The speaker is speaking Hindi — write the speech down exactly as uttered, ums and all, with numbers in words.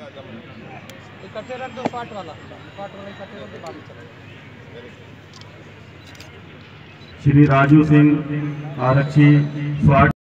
इकट्ठे रख दो, पार्ट वाला पार्ट वाला इकट्ठे रख दो, बाद में चलेगा। श्री राजू सिंह आरक्षी स्वाट।